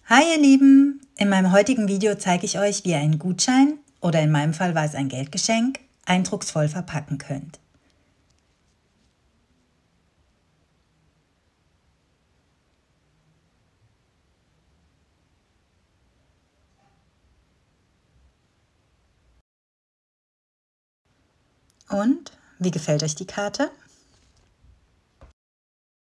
Hi ihr Lieben! In meinem heutigen Video zeige ich euch, wie ihr einen Gutschein, oder in meinem Fall war es ein Geldgeschenk, eindrucksvoll verpacken könnt. Und, wie gefällt euch die Karte?